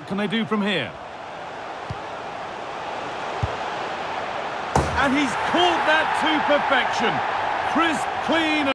What can they do from here? And he's caught that to perfection. Crisp, clean.